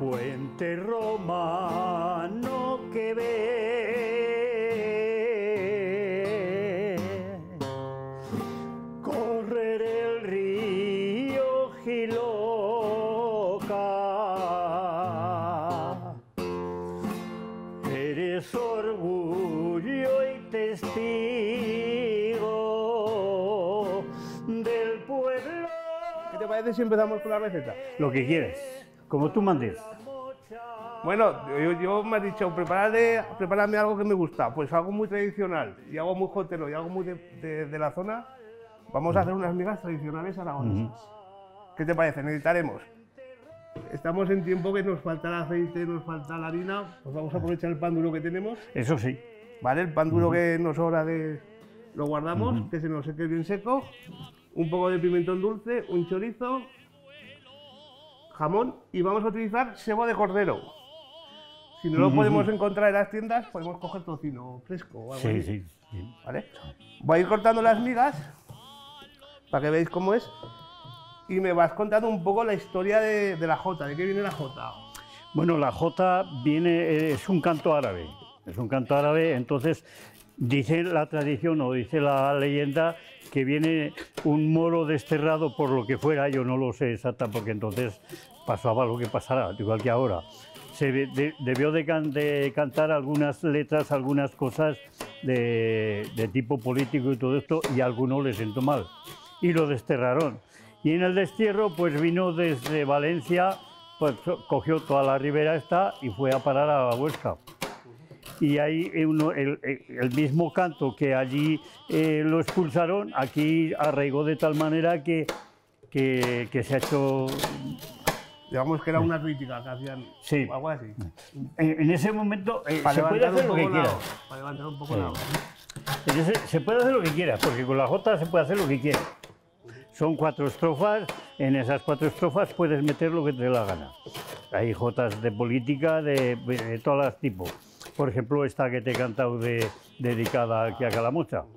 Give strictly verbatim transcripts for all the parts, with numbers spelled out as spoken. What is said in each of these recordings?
puente romano que ve correr el río Jiloca. Eres orgullo y testigo del pueblo. ¿Qué te parece si empezamos con la receta? Lo que quieres, como tú mandes. Bueno, yo, yo me has dicho, prepárame, prepárame algo que me gusta. Pues algo muy tradicional, y algo muy jotero, y algo muy de, de, de la zona. Vamos a hacer unas migas tradicionales aragonesas. Uh-huh. ¿Qué te parece? Necesitaremos. Estamos en tiempo que nos falta el aceite, nos falta la harina, pues vamos a aprovechar el pan duro que tenemos. Eso sí. Vale, el pan duro uh-huh. que nos sobra de... lo guardamos, uh-huh. que se nos seque bien seco. Un poco de pimentón dulce, un chorizo, jamón, y vamos a utilizar sebo de cordero. Si no lo uh-huh. podemos encontrar en las tiendas, podemos coger tocino fresco o algo sí, así. Sí, sí. ¿Vale? Voy a ir cortando las migas para que veáis cómo es. Y me vas contando un poco la historia de, de la jota, ¿de qué viene la jota? Bueno, la jota viene, es un canto árabe, es un canto árabe, entonces dice la tradición o dice la leyenda que viene un moro desterrado por lo que fuera, yo no lo sé exacta porque entonces pasaba lo que pasara, igual que ahora. Se de, debió de, can, de cantar algunas letras, algunas cosas de, de tipo político y todo esto, y a algunos les sentó mal, y lo desterraron. Y en el destierro, pues vino desde Valencia, pues cogió toda la ribera esta y fue a parar a Huesca. Y ahí uno, el, el mismo canto que allí eh, lo expulsaron, aquí arraigó de tal manera que, que, que se ha hecho... Digamos que era una crítica que hacían, sí. algo así. En, en ese momento eh, se puede hacer lo que quiera. Para levantar un poco la agua. Se puede hacer lo que quiera, porque con la jota se puede hacer lo que quiera. Son cuatro estrofas, en esas cuatro estrofas puedes meter lo que te dé la gana. Hay jotas de política de, de todos los tipos. Por ejemplo, esta que te he cantado de, dedicada aquí a Calamocha.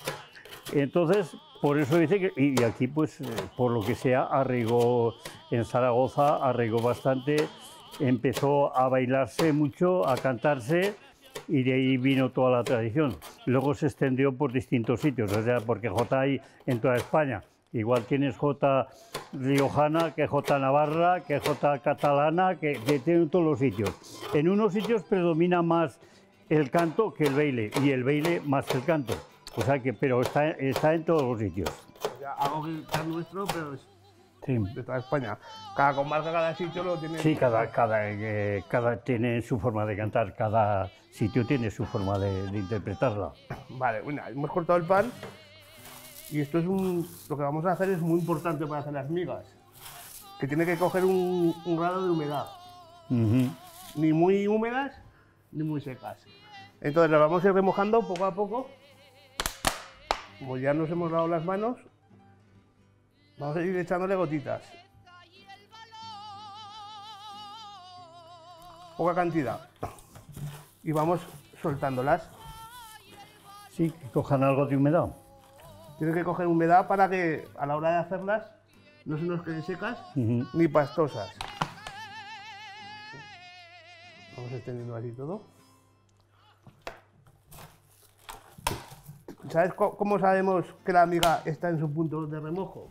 Entonces, por eso dice que, y aquí pues, por lo que sea, arraigó en Zaragoza, arraigó bastante, empezó a bailarse mucho, a cantarse, y de ahí vino toda la tradición. Luego se extendió por distintos sitios, o sea, porque jota hay en toda España. Igual tienes jota riojana, que jota navarra, que jota catalana, que, que tiene en todos los sitios. En unos sitios predomina más el canto que el baile, y el baile más que el canto. O sea que, pero está, está en todos los sitios. O sea, algo que está nuestro, pero es sí. de toda España. Cada comarca, cada sitio lo tiene. Sí, cada, cada, eh, cada tiene su forma de cantar, cada sitio tiene su forma de, de interpretarla. Vale, bueno, hemos cortado el pan. Y esto es un, lo que vamos a hacer es muy importante para hacer las migas, que tiene que coger un, un grado de humedad, uh-huh. ni muy húmedas ni muy secas. Entonces las vamos a ir remojando poco a poco, como ya nos hemos lavado las manos, vamos a ir echándole gotitas, poca cantidad, y vamos soltándolas. Sí, que cojan algo de humedad. Tiene que coger humedad para que a la hora de hacerlas no se nos queden secas uh-huh. ni pastosas. Vamos extendiendo así todo. ¿Sabes cómo sabemos que la miga está en su punto de remojo?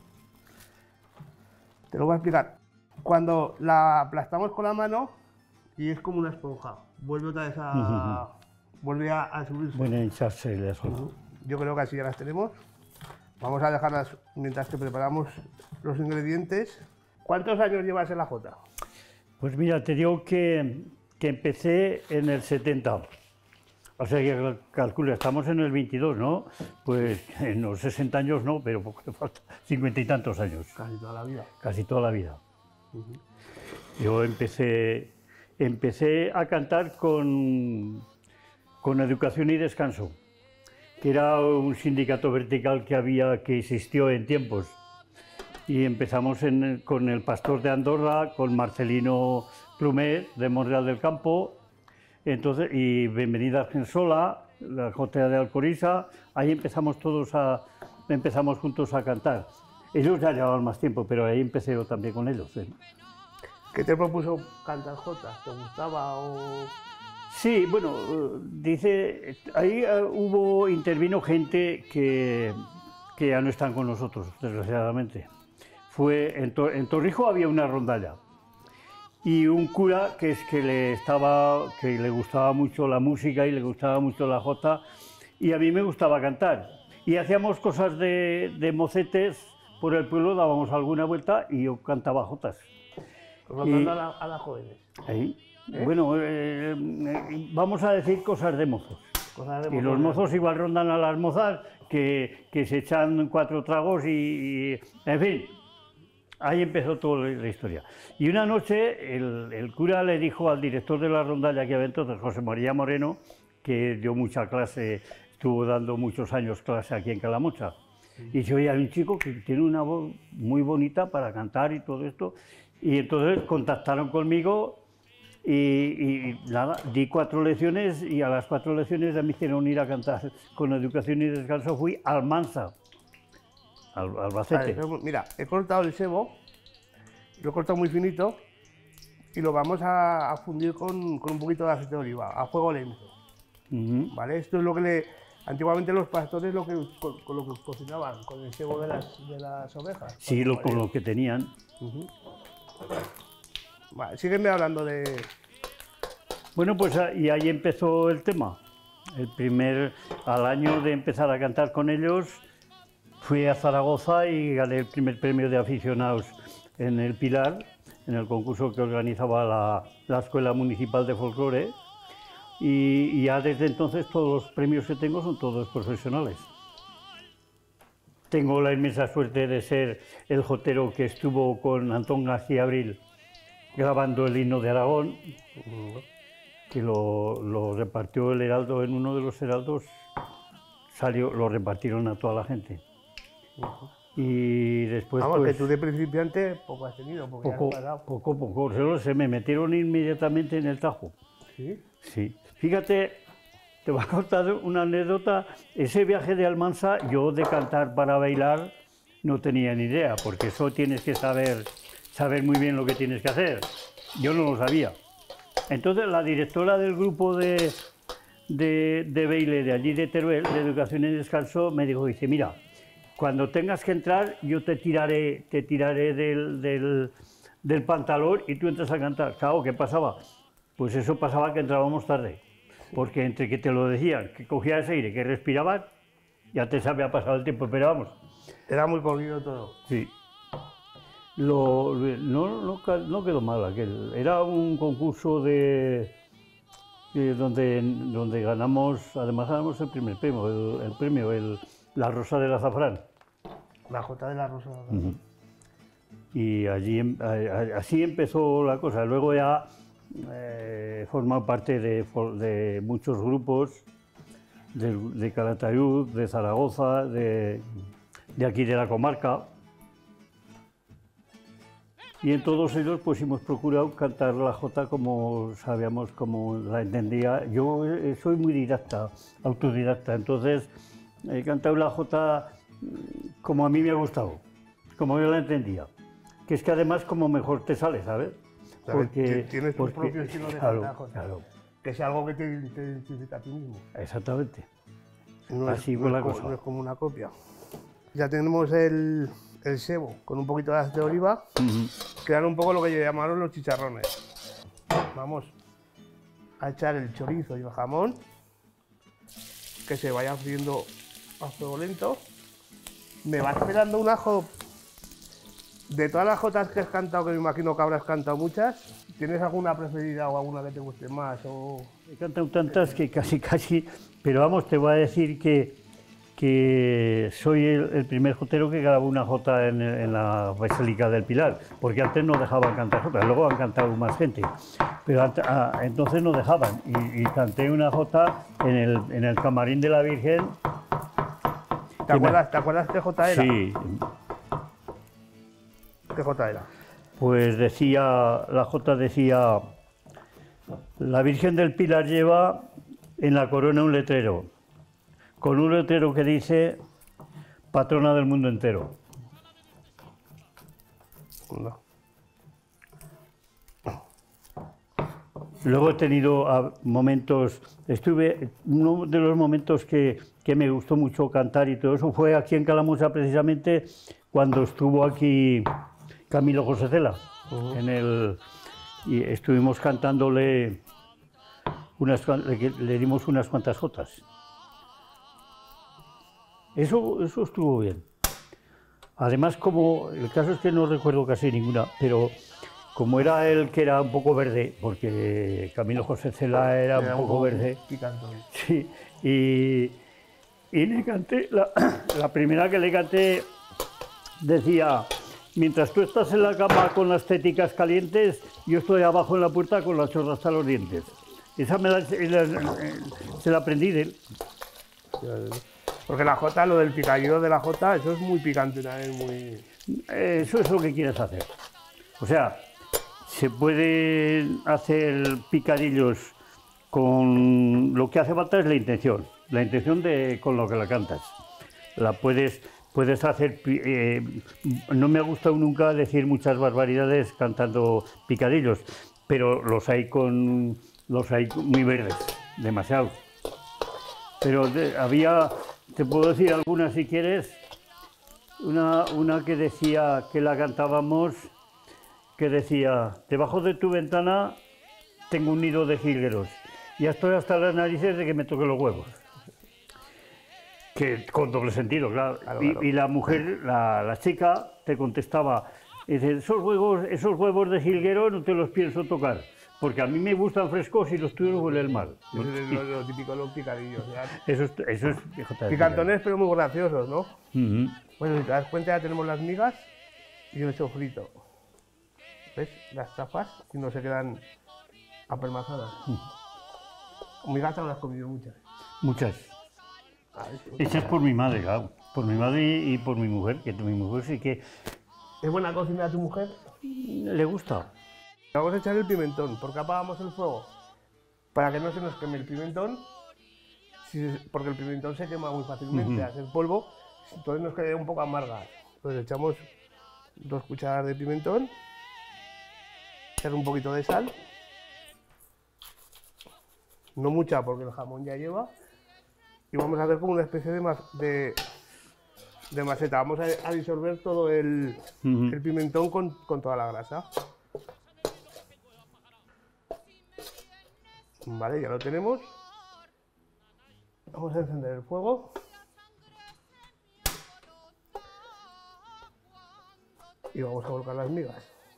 Te lo voy a explicar. Cuando la aplastamos con la mano y es como una esponja, vuelve otra vez a, uh-huh. vuelve a, a subirse. Bueno, hincharse el eso. Uh-huh. Yo creo que así ya las tenemos. Vamos a dejarlas mientras que preparamos los ingredientes. ¿Cuántos años llevas en la jota? Pues mira, te digo que, que empecé en el setenta. O sea que calcula, estamos en el veintidós, ¿no? Pues en los sesenta años no, pero poco le falta, cincuenta y tantos años. Casi toda la vida. Casi toda la vida. Uh-huh. Yo empecé, empecé a cantar con, con Educación y Descanso, que era un sindicato vertical que había, que existió en tiempos. Y empezamos en, con el Pastor de Andorra, con Marcelino Plumet, de Monreal del Campo, entonces, y Bienvenida Argensola, la Jota de Alcoriza. Ahí empezamos todos a, empezamos juntos a cantar. Ellos ya llevaban más tiempo, pero ahí empecé yo también con ellos. ¿eh? ¿Qué te propuso cantar jotas? ¿Te gustaba o...? Sí, bueno, dice, ahí uh, hubo, intervino gente que, que ya no están con nosotros, desgraciadamente. Fue, en, Tor en Torrijos había una rondalla y un cura que es que le estaba, que le gustaba mucho la música y le gustaba mucho la jota, y a mí me gustaba cantar. Y hacíamos cosas de, de mocetes por el pueblo, dábamos alguna vuelta y yo cantaba jotas. Rondando a, la, a las jóvenes. Ahí. ¿Eh? Bueno, eh, eh, vamos a decir cosas de mozos. Cosas de y los mozos igual rondan a las mozas que, que se echan cuatro tragos y, y... En fin, ahí empezó toda la historia. Y una noche el, el cura le dijo al director de la rondalla que había entonces, José María Moreno, que dio mucha clase, estuvo dando muchos años clase aquí en Calamocha. Sí. Y dice, oye, hay un chico que tiene una voz muy bonita para cantar y todo esto. Y entonces contactaron conmigo y, y nada, di cuatro lecciones y a las cuatro lecciones ya me hicieron ir a cantar con educación y descanso. Fui al Almansa, al Albacete. Vale, mira, he cortado el sebo, lo he cortado muy finito y lo vamos a, a fundir con, con un poquito de aceite de oliva, a fuego lento. Uh-huh. ¿Vale? Esto es lo que le... Antiguamente los pastores lo que, con, con lo que cocinaban, con el sebo de las, de las ovejas. Sí, lo, con lo que tenían. Uh-huh. Vale, sígueme hablando de... Bueno, pues y ahí empezó el tema. El primer, al año de empezar a cantar con ellos, fui a Zaragoza y gané el primer premio de aficionados en el Pilar, en el concurso que organizaba la, la Escuela Municipal de Folclore. Y, y ya desde entonces todos los premios que tengo son todos profesionales. Tengo la inmensa suerte de ser el jotero que estuvo con Antón García Abril grabando el himno de Aragón, que lo, lo repartió el Heraldo, en uno de los heraldos salió, lo repartieron a toda la gente. Y después... Vamos, pues, que tú de principiante poco has tenido, porque poco, ya has pasado. Poco, poco, solo se me metieron inmediatamente en el Tajo. ¿Sí? Sí. Fíjate, te voy a contar una anécdota. Ese viaje de Almansa, yo de cantar para bailar no tenía ni idea, porque eso tienes que saber, saber muy bien lo que tienes que hacer. Yo no lo sabía. Entonces la directora del grupo de, de, de baile de allí de Teruel, de Educación y Descanso, me dijo, dice, mira, cuando tengas que entrar, yo te tiraré, te tiraré del, del, del pantalón y tú entras a cantar. Claro, ¿qué pasaba? Pues eso pasaba que entrábamos tarde, porque entre que te lo decían, que cogías aire, que respirabas, ya te había pasado el tiempo, pero vamos. Era muy corrido todo. Sí. Lo, no, no, no quedó mal aquel. Era un concurso de, de donde, donde ganamos, además ganamos el primer premio, el, el premio, el, la Rosa del Azafrán. La Jota de la Rosa del Azafrán. Uh-huh. Y allí, así empezó la cosa. Luego ya he eh, formado parte de, de muchos grupos de, de Calatayud, de Zaragoza, de, de aquí de la comarca. Y en todos ellos pues hemos procurado cantar la jota como sabíamos, como la entendía. Yo eh, soy muy didacta, autodidacta, entonces he cantado la jota como a mí me ha gustado, como yo la entendía. Que es que además como mejor te sale, ¿sabes? Porque tienes tu propio estilo de claro, cantar jota. Claro. Que es algo que te, te identifica a ti mismo. Exactamente. No Así es, fue no la es, cosa. No es como una copia. Ya tenemos el, el sebo con un poquito de aceite de oliva. Uh-huh. Quedan un poco lo que llamaron los chicharrones. Vamos a echar el chorizo y el jamón, que se vaya friendo a fuego lento. Me va esperando un ajo. De todas las jotas que has cantado, que me imagino que habrás cantado muchas, ¿tienes alguna preferida o alguna que te guste más? O... He cantado tantas que casi, casi, pero vamos, te voy a decir que, que soy el, el primer jotero que grabó una jota en, en la Basílica del Pilar, porque antes no dejaban cantar jotas, luego han cantado más gente, pero antes, ah, entonces no dejaban, y, y canté una jota en el, en el camarín de la Virgen. ¿Te acuerdas, ¿Te acuerdas qué jota era? Sí. ¿Qué jota era? Pues decía, la jota decía, la Virgen del Pilar lleva en la corona un letrero, con un letrero que dice, patrona del mundo entero. No. Luego he tenido ah, momentos, estuve, uno de los momentos que, que me gustó mucho cantar y todo eso fue aquí en Calamusa precisamente cuando estuvo aquí Camilo José Cela, uh-huh. en el, y estuvimos cantándole, unas, le, le dimos unas cuantas jotas. Eso, eso estuvo bien. Además, como, el caso es que no recuerdo casi ninguna, pero como era él que era un poco verde, porque Camilo José Cela era, era un poco un verde, picantón. Sí, y, y le canté, la, la primera que le canté decía, mientras tú estás en la cama con las téticas calientes, yo estoy abajo en la puerta con la chorra hasta los dientes. Esa me la, la, se la aprendí de él. Porque la jota, lo del picadillo de la jota, eso es muy picante también, muy... Eso es lo que quieres hacer. O sea, se pueden hacer picadillos con... Lo que hace falta es la intención, la intención de con lo que la cantas. La puedes, puedes hacer... Eh, no me ha gustado nunca decir muchas barbaridades cantando picadillos, pero los hay con... los hay muy verdes, demasiado. Pero de, había... Te puedo decir algunas si quieres. Una, una que decía, que la cantábamos, que decía, debajo de tu ventana tengo un nido de jilgueros. Ya estoy hasta las narices de que me toque los huevos. Que con doble sentido, claro. claro, y, claro. y la mujer, la, la chica, te contestaba, dice, esos huevos, esos huevos de jilguero no te los pienso tocar. Porque a mí me gustan frescos y los tuyos huelen mal. Eso es lo, lo típico, los picadillos. Eso es, eso es picantones, pero muy graciosos, ¿no? Uh-huh. Bueno, si te das cuenta, ya tenemos las migas y el sofrito. ¿Ves? Las tapas y no se quedan apermazadas. Uh-huh. Migas te habrás comido muchas. Muchas. Ah, Esa es por mi madre, claro. Por mi madre y por mi mujer, que mi mujer sí que... ¿Es buena cocina a tu mujer? Le gusta. Vamos a echar el pimentón. ¿Por qué apagamos el fuego? Para que no se nos queme el pimentón, porque el pimentón se quema muy fácilmente, uh-huh. hace polvo, entonces nos queda un poco amarga. Entonces echamos dos cucharadas de pimentón, echar un poquito de sal, no mucha porque el jamón ya lleva, y vamos a hacer como una especie de, mas, de, de maseta. Vamos a, a disolver todo el, uh-huh. el pimentón con, con toda la grasa. Vale, ya lo tenemos. Vamos a encender el fuego. Y vamos a colocar las migas.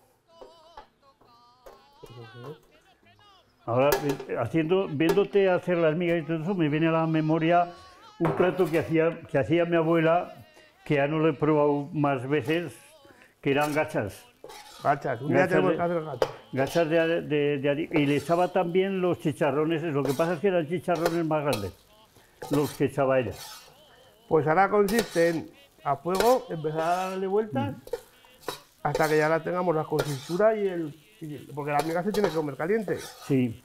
Ahora, haciendo, viéndote hacer las migas y todo eso, me viene a la memoria un plato que hacía, que hacía mi abuela, que ya no lo he probado más veces, que eran gachas. Gachas, un día tenemos que hacer gachas. Gachas de, de, de, de, y le echaba también los chicharrones, lo que pasa es que eran chicharrones más grandes, los que echaba ella. Pues ahora consiste en, a fuego, empezar a darle vueltas mm. hasta que ya la tengamos la consistura y el... Y, porque la miga se tiene que comer caliente. Sí.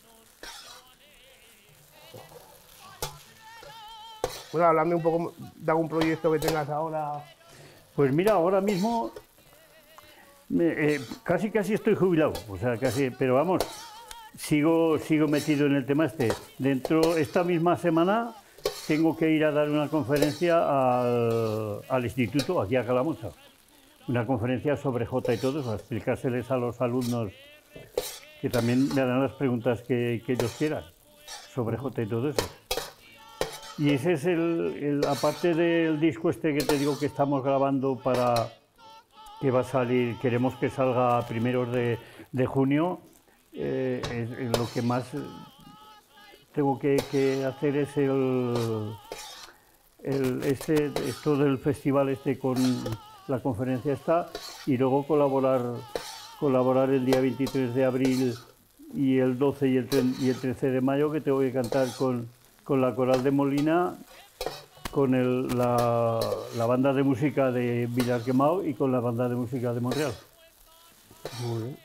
Bueno, háblame un poco de algún proyecto que tengas ahora. Pues mira, ahora mismo... Me, eh, casi casi estoy jubilado, o sea, casi, pero vamos, sigo, sigo metido en el tema este. Dentro, esta misma semana, tengo que ir a dar una conferencia al, al instituto, aquí a Calamusa. Una conferencia sobre Jota y todo, para explicárseles a los alumnos que también me harán las preguntas que, que ellos quieran sobre Jota y todo eso. Y ese es el, el, aparte del disco este que te digo que estamos grabando para... que va a salir, queremos que salga a primeros de, de junio, eh, es, es lo que más tengo que, que hacer es el, el este, esto del festival este con la conferencia esta, y luego colaborar, colaborar el día veintitrés de abril y el doce y el, y el trece de mayo, que tengo que cantar con, con la Coral de Molina, con el, la, la banda de música de Villarquemao y con la banda de música de Montreal. Muy bien.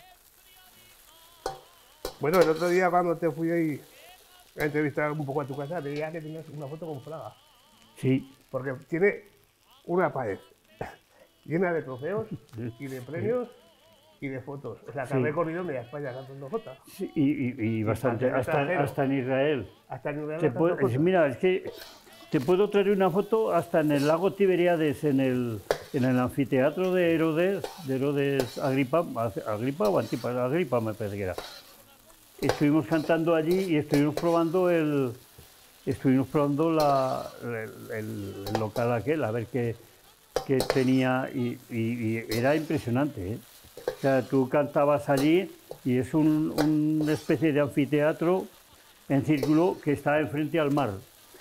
Bueno, el otro día cuando te fui ahí a entrevistar un poco a tu casa, te veía que tenías una foto con Fraga. Sí. Porque tiene una pared llena de trofeos y de premios y de fotos. O sea, que Sí. has recorrido media España cantando jota. Sí, y, y- y bastante, hasta en hasta, extranjero. hasta en Israel. Hasta en Israel Te has puedo- cantado jota. mira, es que te puedo traer una foto hasta en el lago Tiberíades, en el, en el anfiteatro de Herodes, de Herodes Agripa, Agripa o Antipas, Agripa me parece que era. Estuvimos cantando allí y estuvimos probando el, estuvimos probando la, el, el- el local aquel, a ver qué, qué tenía, y, y- y era impresionante, ¿eh? O sea, tú cantabas allí y es un- una especie de anfiteatro en círculo que está enfrente al mar.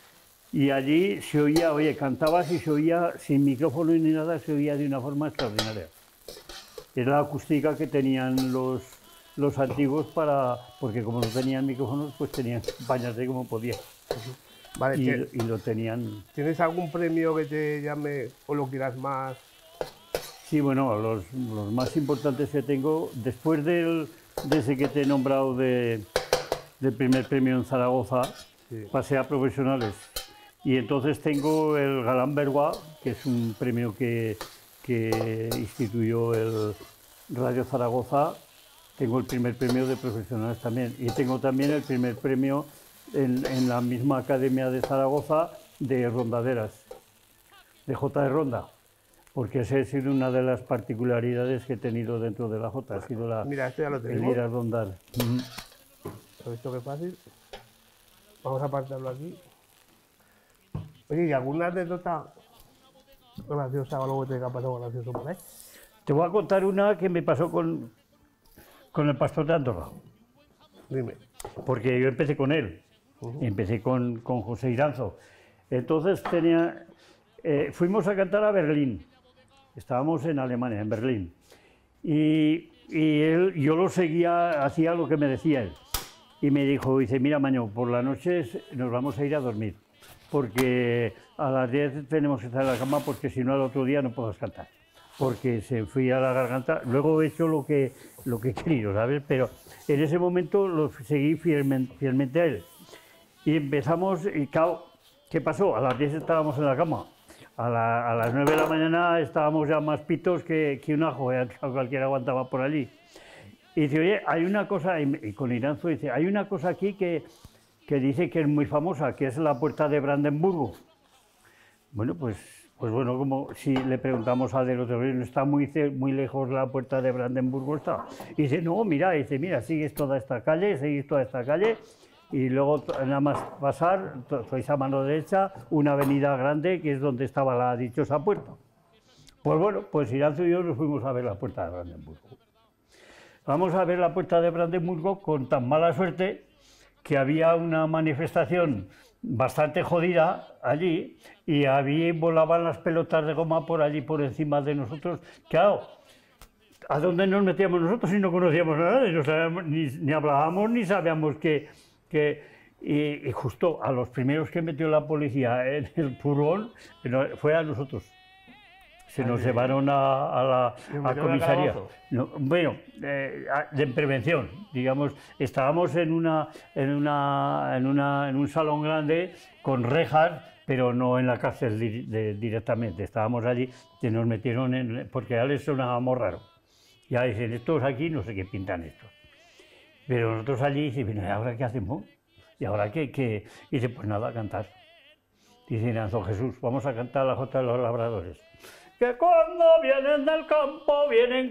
Y allí se oía, oye, cantabas y se oía sin micrófono ni nada, se oía de una forma extraordinaria. Era la acústica que tenían los, los antiguos para, porque como no tenían micrófonos, pues tenían que acompañarse como podían. Vale, Y, ¿tie- y lo tenían. ¿tienes algún premio que te llame o lo quieras más? Sí, bueno, los, los más importantes que tengo, después del, de ese que te he nombrado de, del primer premio en Zaragoza, Sí. pasé a profesionales. Y entonces tengo el Galán Bergua, que es un premio que, que instituyó el Radio Zaragoza. Tengo el primer premio de profesionales también. Y tengo también el primer premio en, en la misma Academia de Zaragoza de rondaderas, de Jota de Ronda. Porque esa ha sido una de las particularidades que he tenido dentro de la Jota, ha sido la, Mira, esto ya lo el tenemos. ir a rondar. Ujú. ¿Has visto qué fácil? Vamos a apartarlo aquí. Oye, ¿y alguna anécdota graciosa o algo que te haya pasado gracioso por ahí? Te voy a contar una que me pasó con, con el pastor de Andorra, Dime. porque yo empecé con él, empecé con, con José Iranzo. Entonces tenía, eh, fuimos a cantar a Berlín, estábamos en Alemania, en Berlín, y, y él, yo lo seguía, hacía lo que me decía él, y me dijo, dice, mira Maño, por las noches nos vamos a ir a dormir, porque a las diez tenemos que estar en la cama, porque si no al otro día no puedes cantar. Porque se enfría la garganta. Luego he hecho lo que, lo que he querido, ¿sabes? Pero en ese momento lo seguí fielmente, fielmente a él. Y empezamos, y claro, ¿qué pasó? A las diez estábamos en la cama. A, la- a las nueve de la mañana estábamos ya más pitos que, que un ajo, ya cualquiera aguantaba por allí. Y dice, oye, hay una cosa, y, y con Iranzo dice, hay una cosa aquí que, que dice que es muy famosa, que es la puerta de Brandenburgo. Bueno, pues, pues bueno, como si le preguntamos al del otro, no está muy, ce- muy lejos la puerta de Brandenburgo, está. Y dice, no, mira, dice, mira, sigues toda esta calle, seguís toda esta calle, y luego t- nada más pasar, to- sois a mano derecha, una avenida grande, que es donde estaba la dichosa puerta. Pues bueno, pues Iranzo y yo nos fuimos a ver la puerta de Brandenburgo. Vamos a ver la puerta de Brandenburgo con tan mala suerte que había una manifestación bastante jodida allí y allí volaban las pelotas de goma por allí por encima de nosotros. Claro, ¿a dónde nos metíamos nosotros si no conocíamos a nadie? No sabíamos, ni, ni hablábamos ni sabíamos que... que y, y justo a los primeros que metió la policía en el furgón no, fue a nosotros. Se nos Ay, llevaron a, a la ¿Y os a metieron al comisaría. calabozo? No, bueno, eh, a- de prevención, digamos, estábamos en, una, en, una, en, una, en un salón grande con rejas, pero no en la cárcel di- de- directamente. Estábamos allí, que nos metieron en, porque a les sonábamos raro. Ya dicen, estos aquí no sé qué pintan estos. Pero nosotros allí dicen, bueno, ¿y ahora qué hacemos? ¿Y ahora qué? qué? Y dice, pues nada, a cantar. Dice Iranzo, Jesús, vamos a cantar la Jota de los Labradores. Que cuando vienen del campo vienen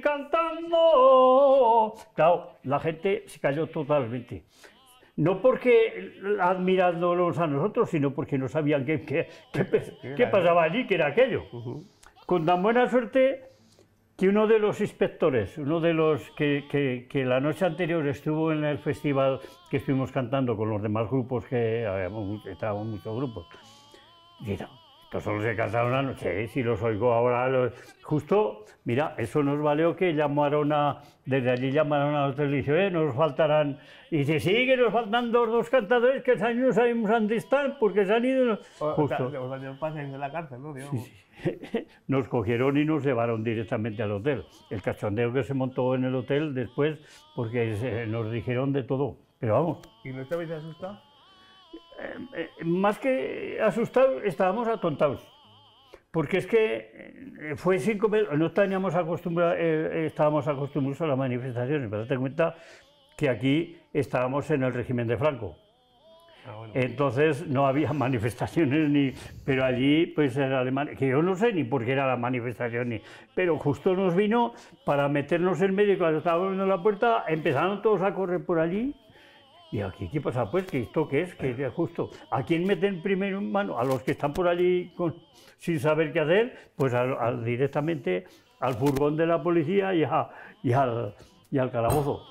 cantando. Claro, la gente se cayó totalmente. No porque admirándolos a nosotros, sino porque no sabían qué, qué, qué, pe- qué pasaba allí, qué era aquello. Con tan buena suerte que uno de los inspectores, uno de los que, que- que la noche anterior estuvo en el festival que estuvimos cantando con los demás grupos, que habíamos, mu- estábamos muchos grupos, dijo, estos solo se cantaron una noche, ¿eh? Si los oigo ahora, los- justo, mira, eso nos valió que llamaron a, desde allí llamaron a la televisión, ¿eh? Nos faltarán, y dice, sí, que nos faltan dos, dos cantadores que ese año no sabemos dónde están, porque se han ido, O sea, justo. os años pasáis de la cárcel, ¿no? Digamos. Nos cogieron y nos llevaron directamente al hotel. El cachondeo que se montó en el hotel después, porque se- nos dijeron de todo. Pero vamos, ¿Y no te habéis asustado? eh, eh, más que asustados, estábamos atontados. porque es que fue sin comer, no teníamos acostumbrados, eh, estábamos acostumbrados a las manifestaciones, pero date cuenta que aquí estábamos en el régimen de Franco. Ah, bueno. Entonces no había manifestaciones, ni, pero allí pues en Alemania, que yo no sé ni por qué era la manifestación, ni, pero justo nos vino para meternos en medio. Cuando estábamos abriendo la puerta empezaron todos a correr por allí. Y aquí, ¿qué pasa? Pues que esto qué es, que es justo. ¿A quién meten primero en mano? A los que están por allí con, sin saber qué hacer, pues a, a, directamente al furgón de la policía y, a, y, al, y al calabozo.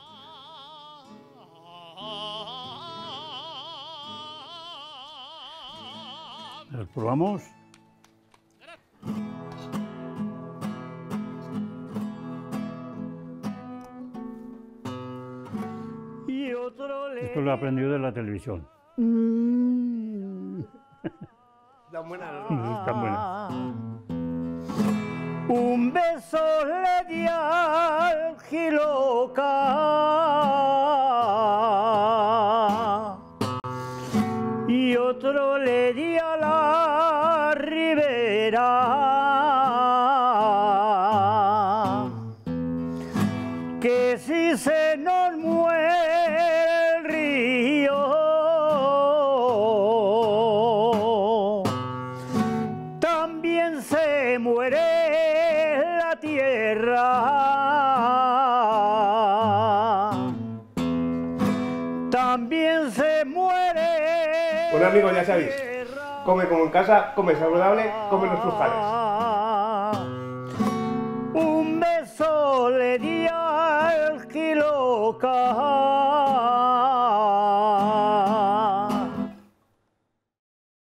¿Nos probamos? Y otro le... Esto lo he aprendido de la televisión. Tan buena, ¿no? Tan buena. Un beso le di al Jiloca y otro le di a la Ribera, que si se nos muere el río, también se muere la tierra, también se muere. Bueno amigos, ya sabéis, come como en casa, come saludable, come los frujales. Un beso le di al Jiloca